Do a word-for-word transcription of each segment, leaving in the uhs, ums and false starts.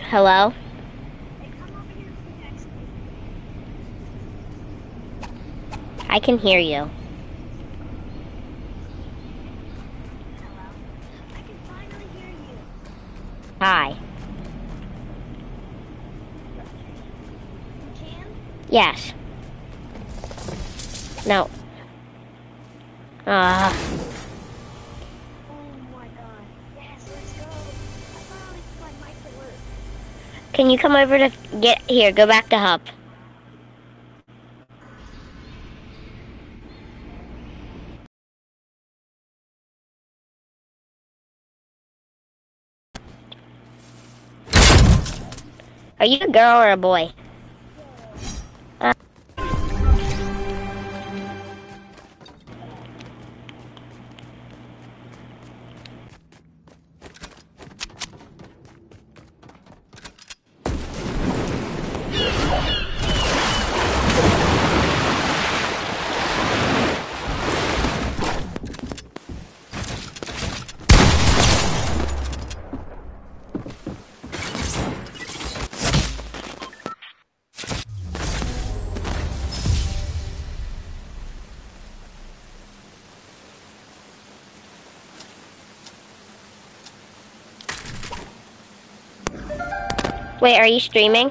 Hello? I can hear you. I can finally hear you. Hi. You can? Yes. No. Uh, Oh my god. Yes, let's go. I finally my mic to work. can you come over to get here? Go back to Hub. Are you a girl or a boy? Uh, wait, are you streaming?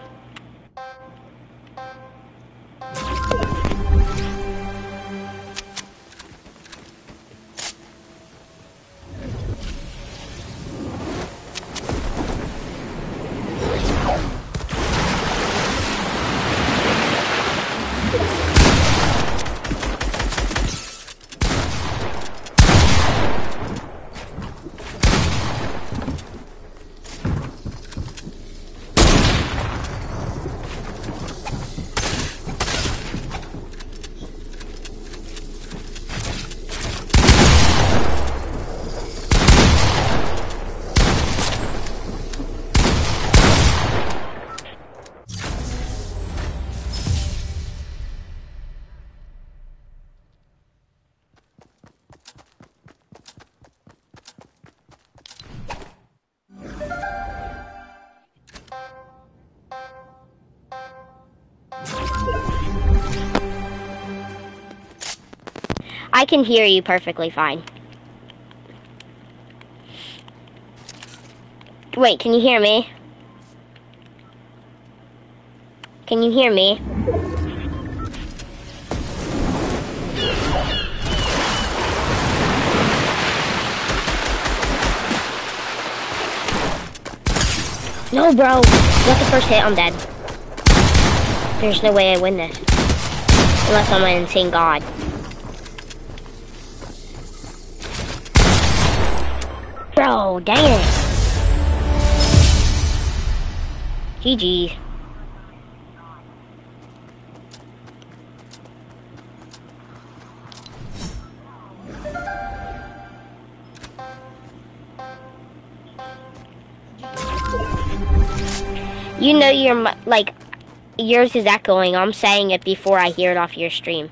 I can hear you perfectly fine. Wait, can you hear me? Can you hear me? No, bro. Got the first hit, I'm dead. There's no way I win this. Unless I'm an insane god. Bro, dang it. G G. You know you're, mu- like, yours is echoing. I'm saying it before I hear it off your stream.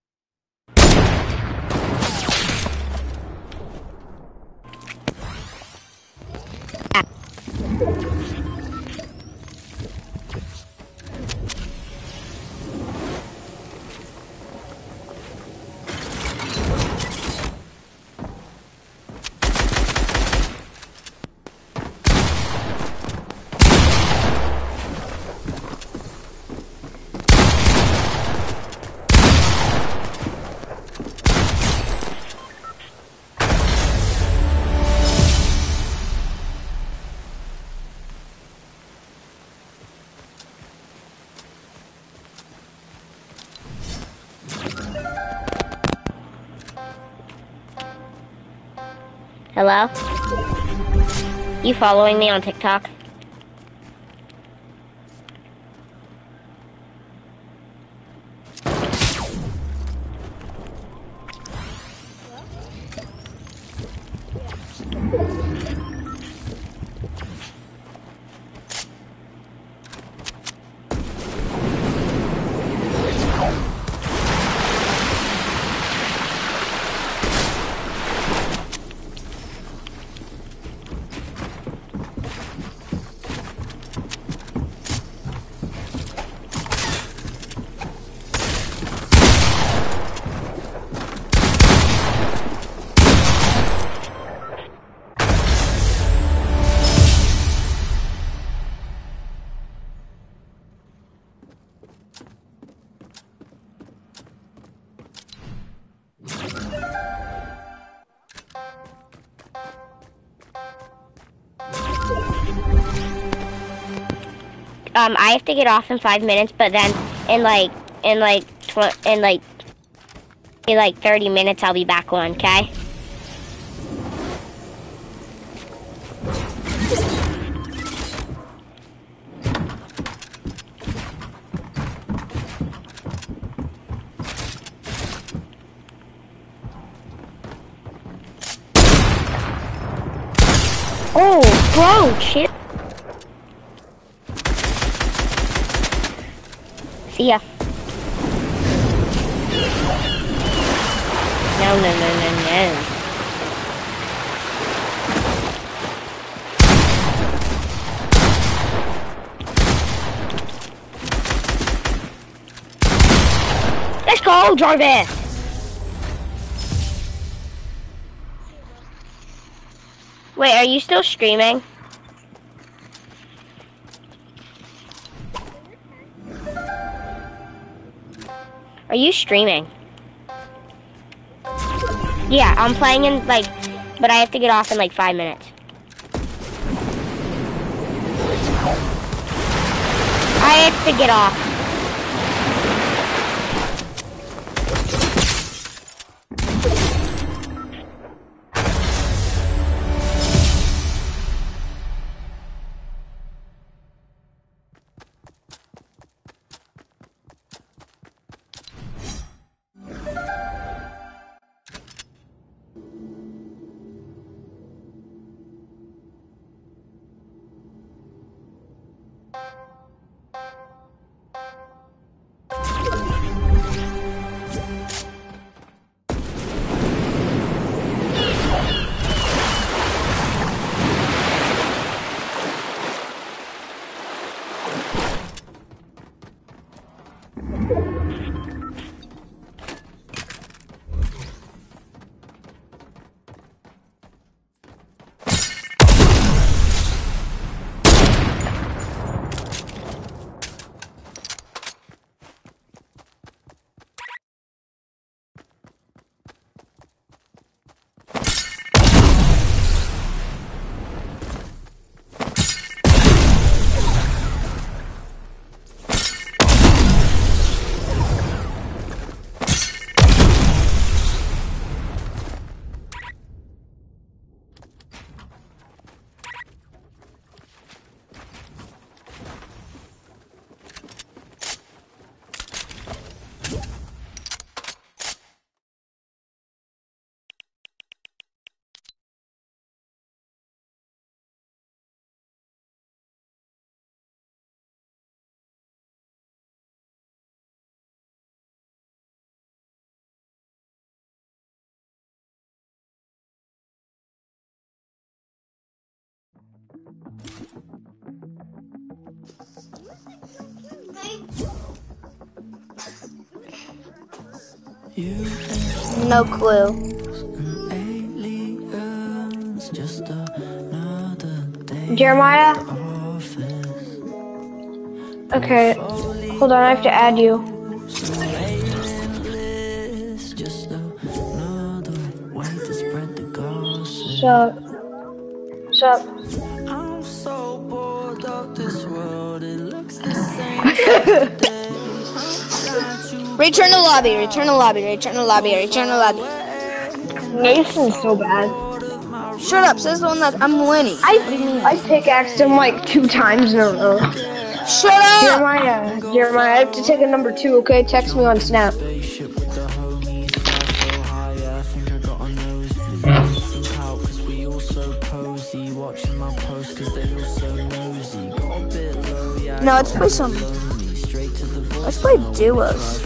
Hello? You following me on TikTok? um, I have to get off in five minutes, but then in like, in like, tw in like, in like thirty minutes, I'll be back on, okay? Oh, bro, shit. See ya. No, no, no, no, no. Let's go, Jarvis. Wait, are you still streaming? Are you streaming? Yeah, I'm playing in like, but I have to get off in like five minutes. I have to get off. No clue. Jeremiah? Okay, hold on, I have to add you. Sup? Sup? I'm so bored of this world, it looks the same. Return to lobby, return to lobby, return to lobby, return to lobby. Nathan's so bad. Shut up, says the one that I'm winning. I I pickaxed him like two times in a row. Shut up! Jeremiah, Jeremiah, I have to take a number two, okay? Text me on Snap. No, let's play some. Let's play duos.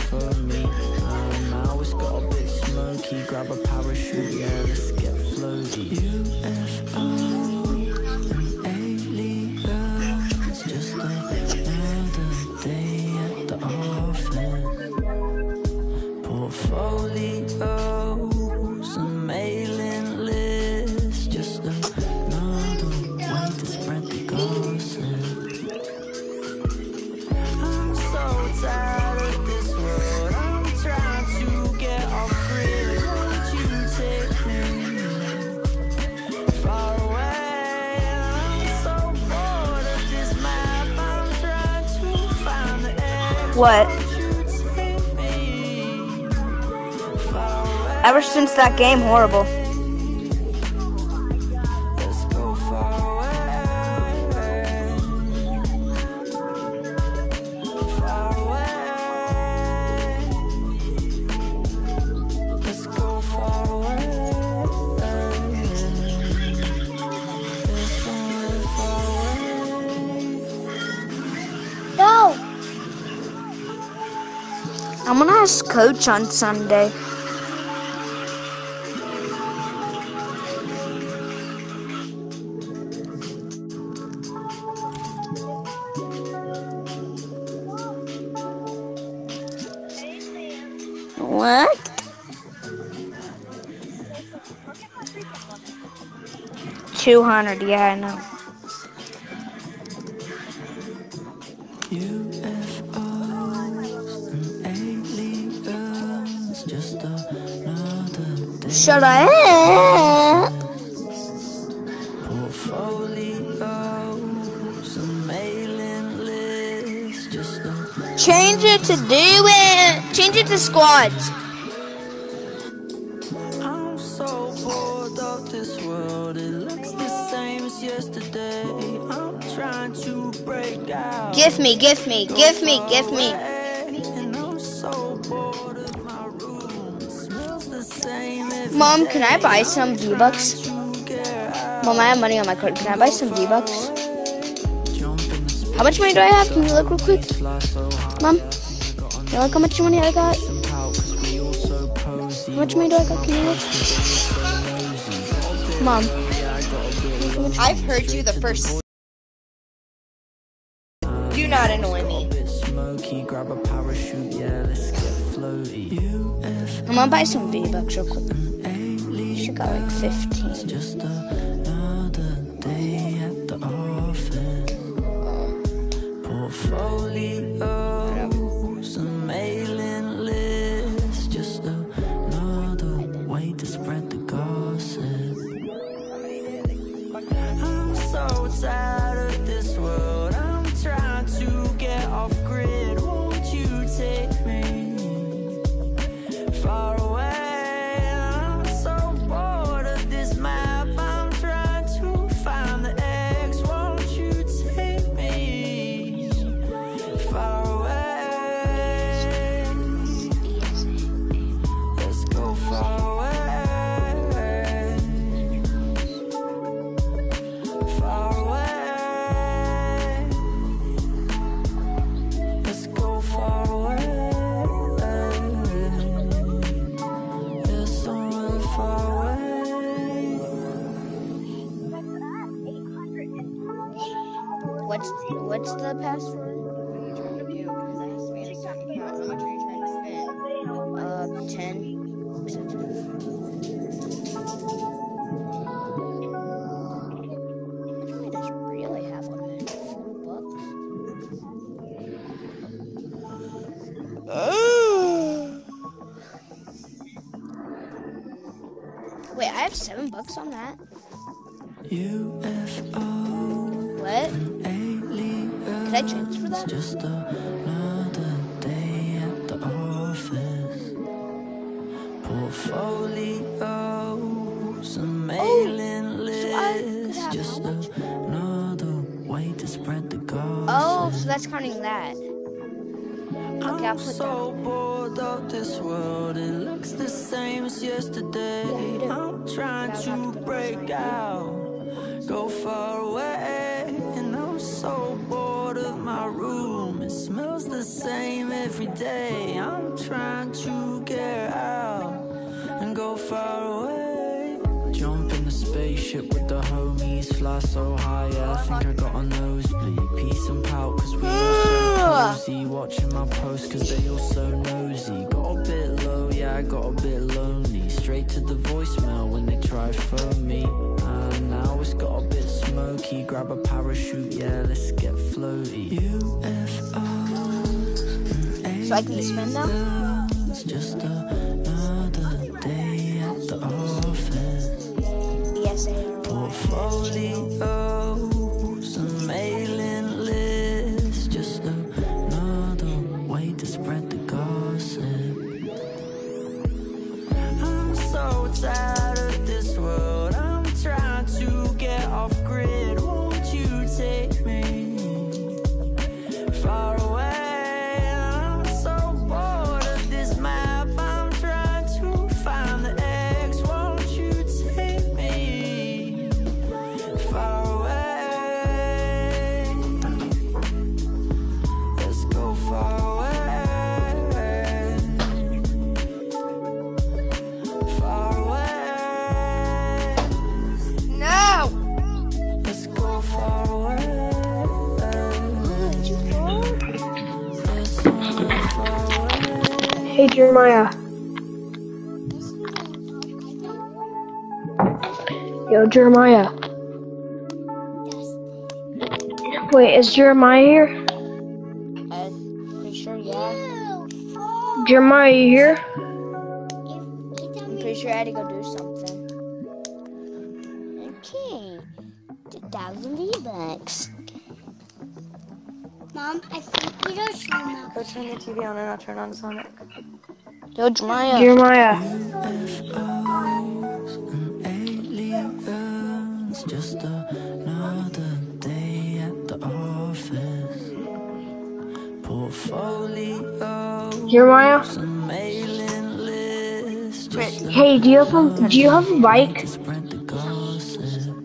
Grab a parachute, yeah, let's get floaty. U F Os and aliens, just another day at the office. Portfolios and mailing lists, just another way to spread the gossip. I'm so tired of this world, I'm trying to get off grid. Far away, I'm so bored of this map, I'm trying What? Ever since that game, horrible. Let's go far away. Far away. Let's go far away. There's somewhere far away. No! I'm gonna ask Coach on Sunday. What? Two hundred, yeah, I know. U F Os and aliens, just another day. Shut up. Portfolios and mailing lists, just a Change it to do it. Change it to squads. I'm so bored of this world. It looks the same as yesterday. I'm trying to break out. Give me, give me, give me, give me. And I'm so bored of my room. It smells the same every Mom, can I day. buy some V-Bucks? To get out. Mom, I have money on my card. Can I buy some V-Bucks? Jump in the How much money do I have? Can you look real quick? fly so high. Mom, you look how much money I got? Some pout, 'cause we all so cozy. How much money do I got? Can you look? Mom. I've heard you the first. Do not annoy me. Bit smoky, grab a parachute, yeah, let's get floaty. U F I'm gonna buy some V-Bucks real quick. aliens, She got like fifteen. just another day at the office. Portfolios and mailing lists, just another way to spread the gossip. I'm so tired of this world. I'm trying to get off grid. Won't you take me far away? I'm so bored of this map. I'm trying to find the X. Won't you take me far away? Let's go far away. Far away. Let's go far away. There's somewhere far away. What's what's the password? What are you trying to do? Because I have to manage my account. How much are you trying to spend? Uh, ten. I just really have on there. Four bucks. Wait, I have seven bucks on that. U F O What? aliens, Can I transfer that? just another day at the office. Portfolios and mailing so I could lists, have just how much? another way to spread the gossip. Oh, so that's counting that. Okay, I'll I'm put so bored of this world. It looks the same as yesterday. Yeah, you do. I'm trying Yeah, I'll to have to put it break out, go far away. And I'm so bored of my room. It smells the same every day. I'm trying to get out and go far away. Jump in the spaceship with the homies, fly so high, yeah, I think I got a nosebleed. Peace and pout, 'cause we all so cozy. Watching my posts, 'cause they all so nosy. Got a bit low, yeah, I got a bit lonely. Straight to the voicemail when they try phone me. And now it's got a bit smoky. Grab a parachute, yeah, let's get floaty. U F Os and So I can spend now? aliens, just another day at the office. Yes, I are. Portfolios and mailing lists, just another way Hey, Jeremiah. Yo, Jeremiah. Wait, is Jeremiah here? I'm pretty sure, yeah. Jeremiah, you here? I'm pretty sure I had to go do something. Okay. two thousand V-Bucks. Mom, I think we don't show them. Go turn the T V on and I'll turn on Sonic. Yo, Jeremiah. Jeremiah. Aliens, just another day at the office. Portfolio, Jeremiah. some mailing lists, just Hey, do you have a do you have a bike? to spread the gossip.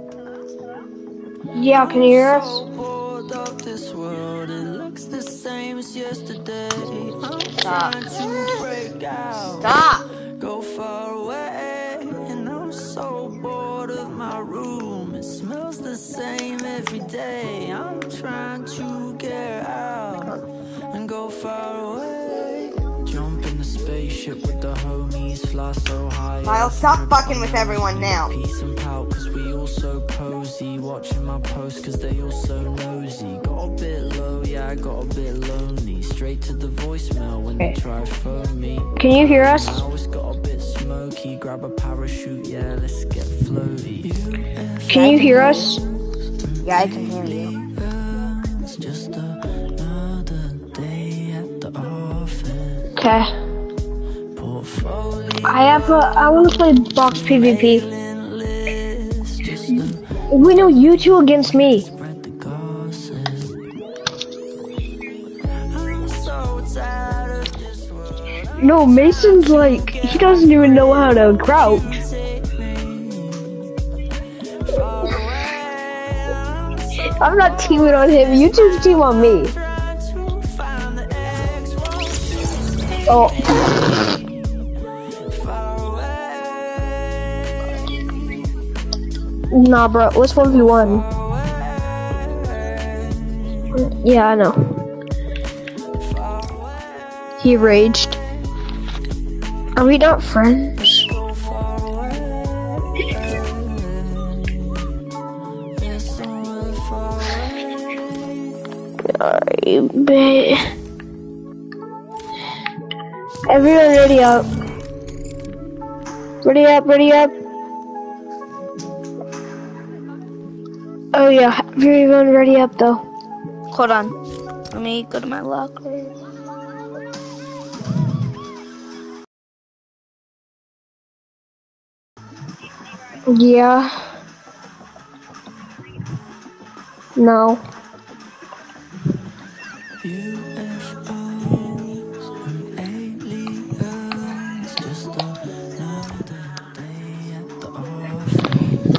Yeah, can you hear us? So bored of this world, it looks the same as yesterday. I'm Stop. trying to break out. Stop. Go far away, and I'm so bored of my room. It smells the same every day. I'm trying to get out and go far away. Jump in the spaceship with the homies, fly so high. Miles, stop fucking with everyone now. Peace and pout, cause we all so cozy. Watching my posts, cause they all so nosy. Got a bit low, yeah, I got a bit lonely. Straight to the voicemail when they try phone me. Can you hear us? Now it's got a bit smoky. Grab a parachute, yeah, let's get floaty. Can you hear us? Yeah, I can hear you. It's just another day at the office. Okay. Portfolio, I have a. I want to play box PvP. list, just to We know you two against me. spread the gossip. I'm so tired of this world. No, Mason's like he doesn't even know how to crouch. Take me far away. I'm I'm not teaming on him. You two team on me. trying to find the X. Oh, Far away, nah, bro. Let's one v one. away, Yeah, I know. far away. He raged. Are we not friends? Go far away. There's somewhere far away. Alright, babe. Everyone ready up. Ready up, ready up. Oh yeah, everyone ready up though. Hold on. Let me go to my locker. Yeah. No. U F Os and aliens, just another day at the office.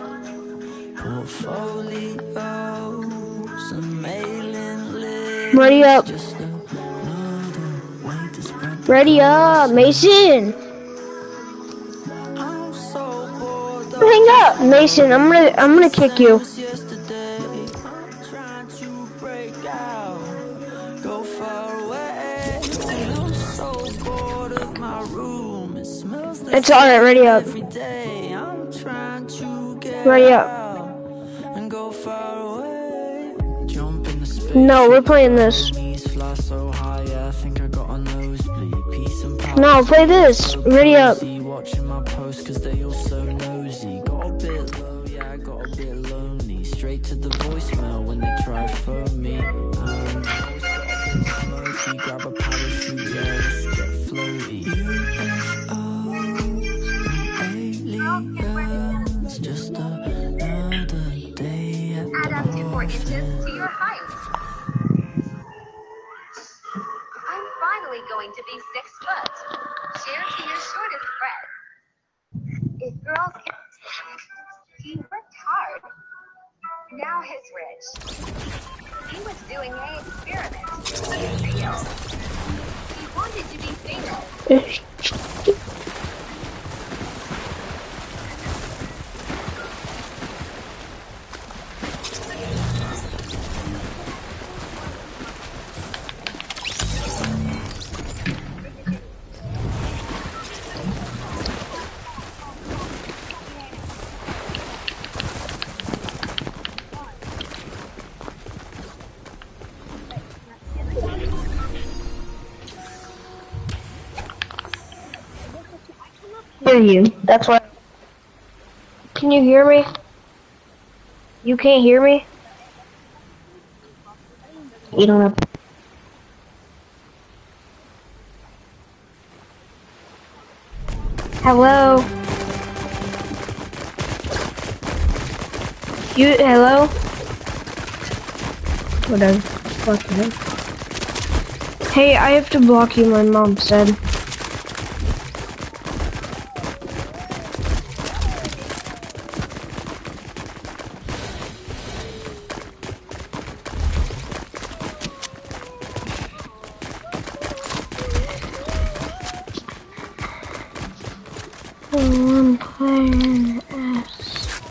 Portfolios and mailing lists, Ready up. just another way to spread the Ready up, Mason. I'm so bored of Hang up, Mason. I'm gonna I'm gonna kick you. this yesterday. I'm trying to break out, go far away. I'm so bored of my room. It smells the It's alright, ready up. every day. I'm trying to get Ready up. out and go far away. Jump in the space. No, we're playing this. Knees fly so high, yeah, I think I got a nosebleed. Peace and power. No, play this. Ready up. See, watching my posts cause they all so nosy. Got a bit low, yeah, I got a bit lonely. Straight to the voicemail when they try phone me. And I always got a bit smoky. Grab a parachute, yeah, let's get floaty. U F Os and aliens, just another day at the office. To your height. I'm finally going to be six foot. Share to your shortest friend. If girls can... He worked hard. Now he's rich. He was doing an experiment. He failed. He wanted to be famous. you. That's why. Can you hear me? You can't hear me? You don't have. Hello? You, hello? Whatever. Fuck you. Hey, I have to block you, my mom said. One player S.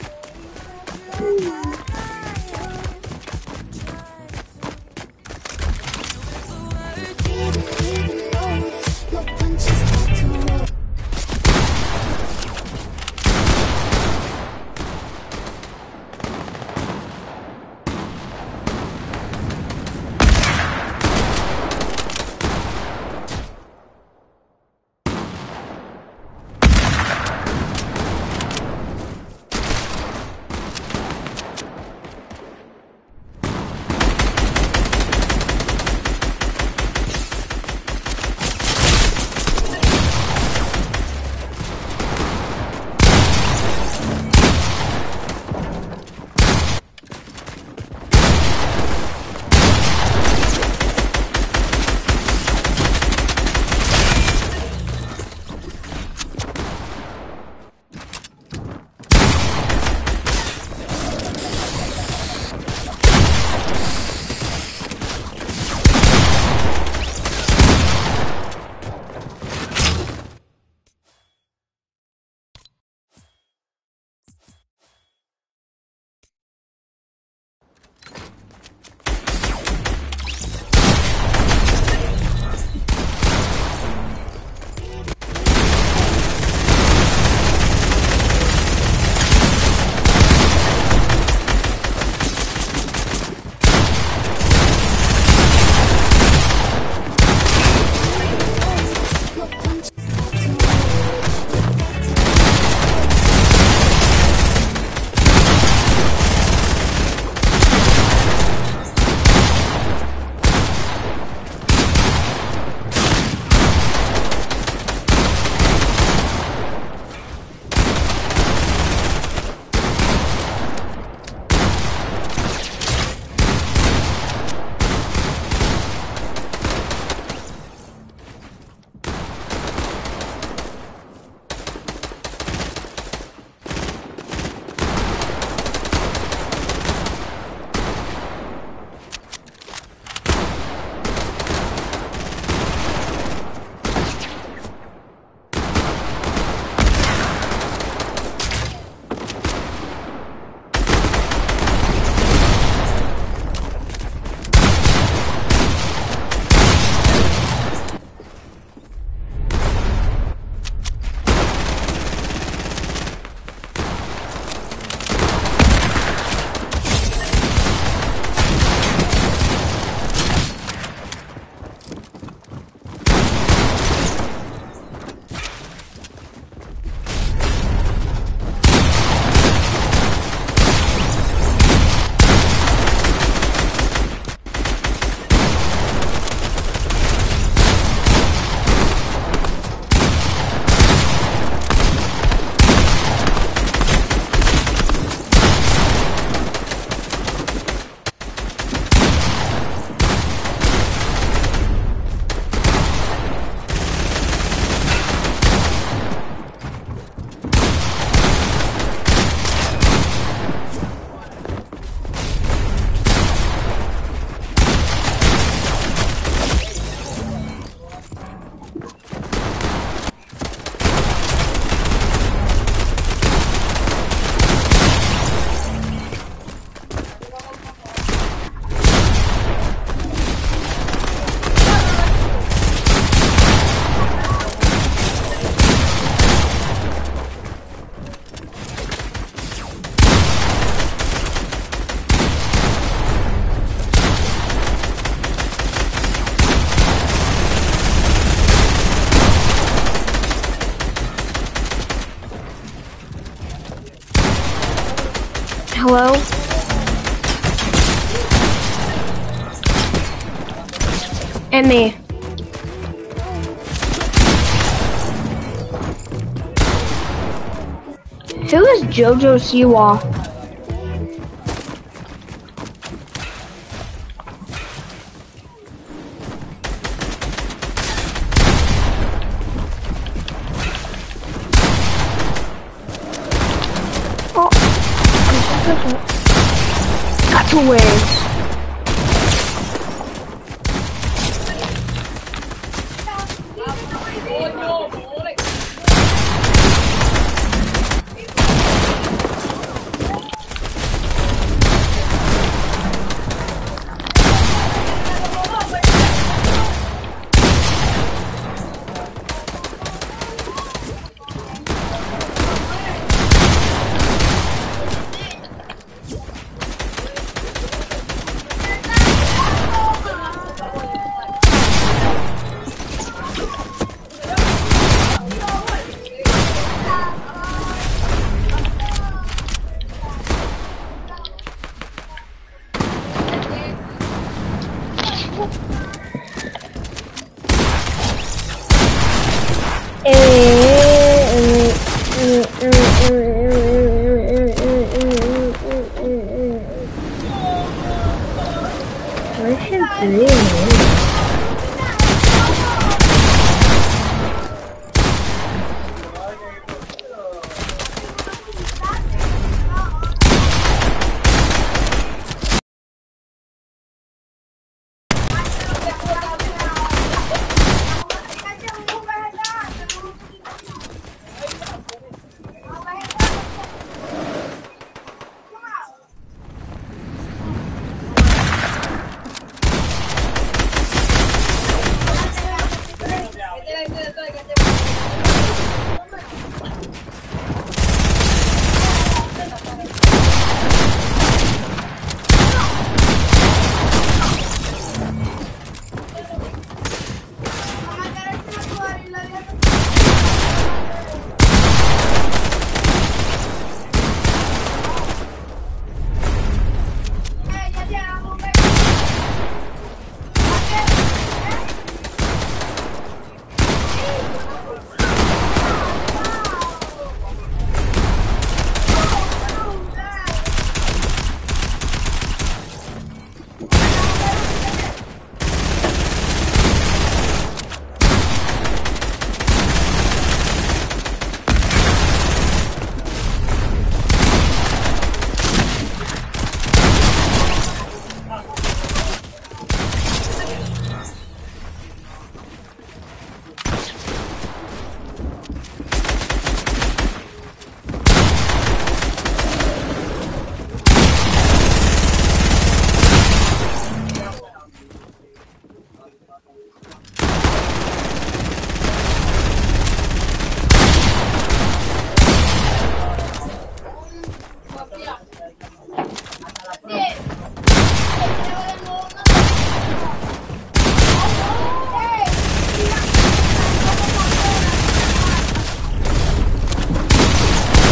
And me. Who is Jojo Siwa? Oh, got to win.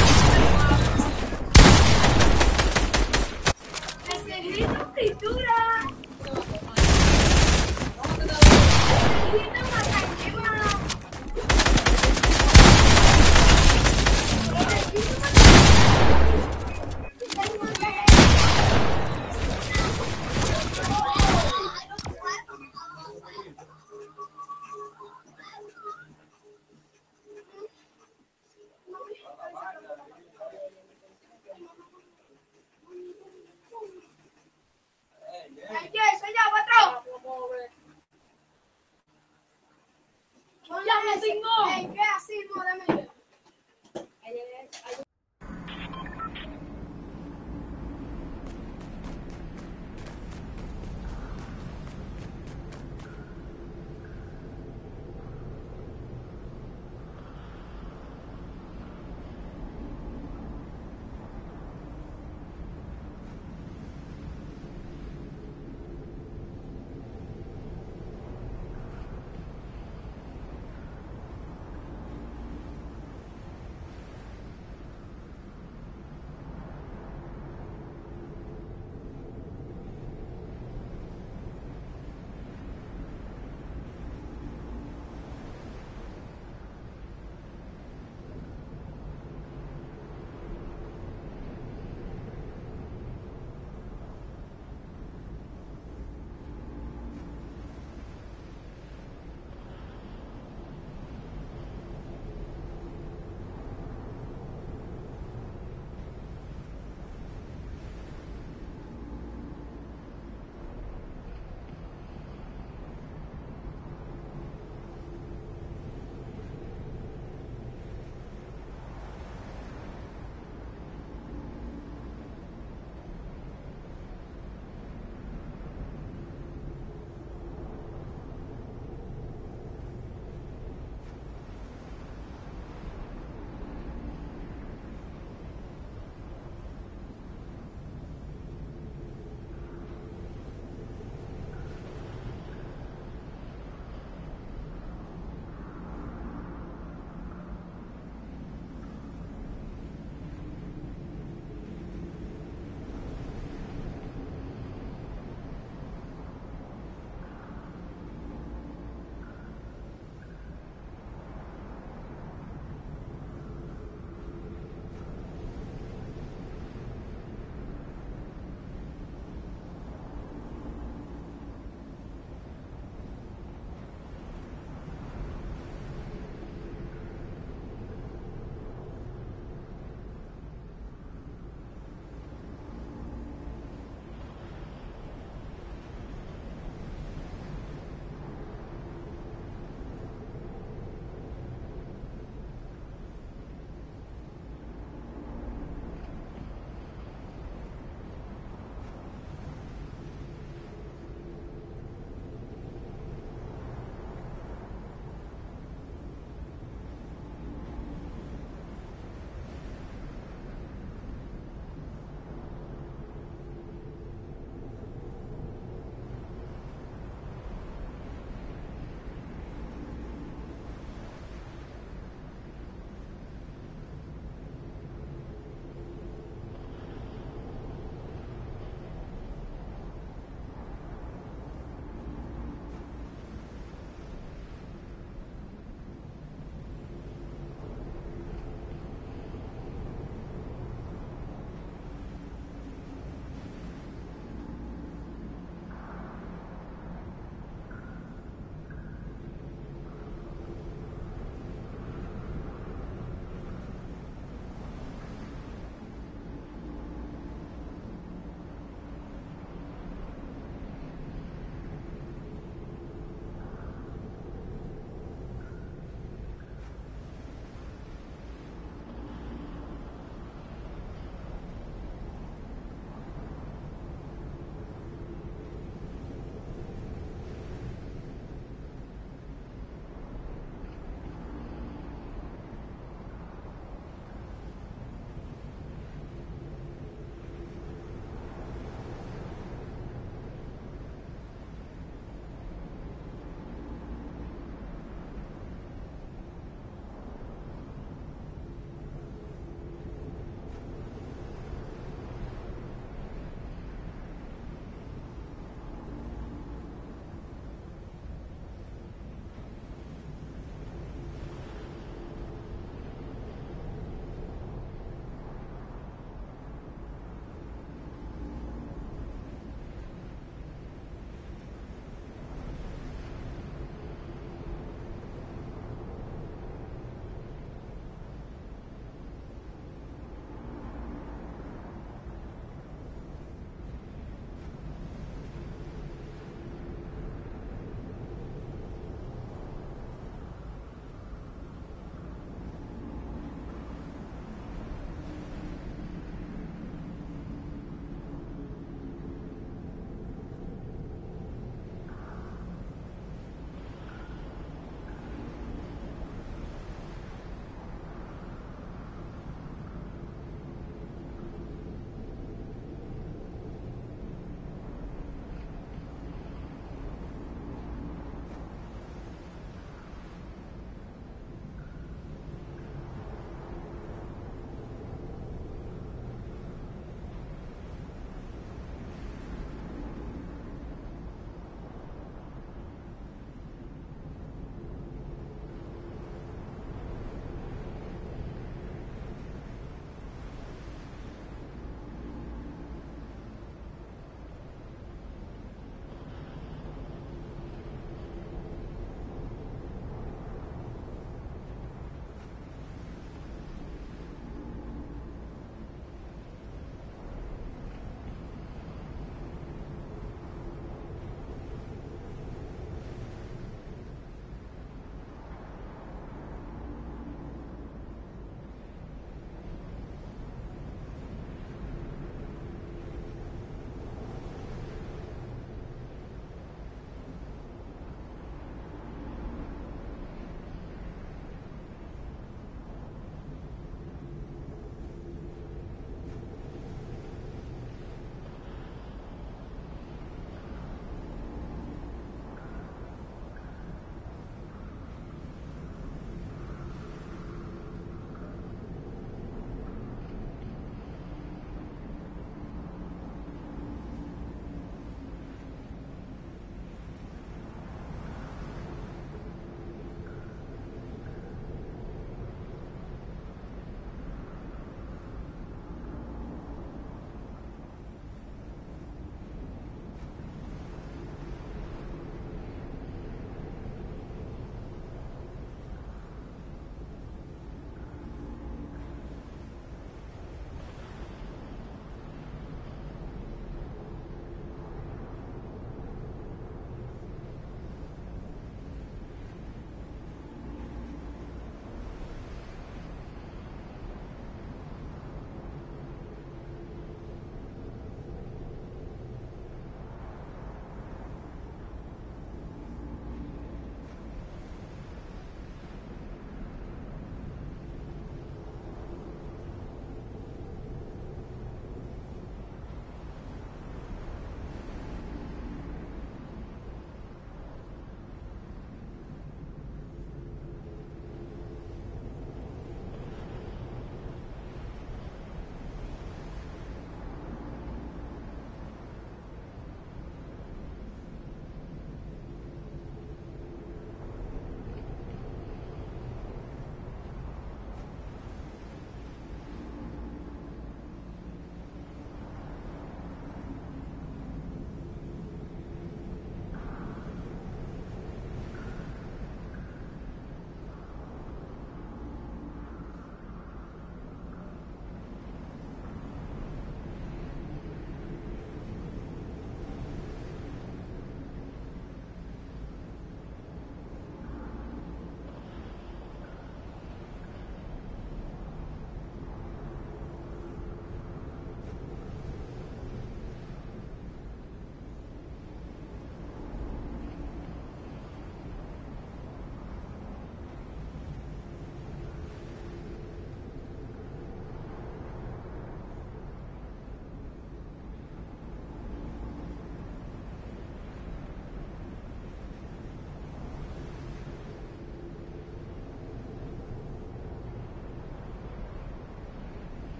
Necesito fritura.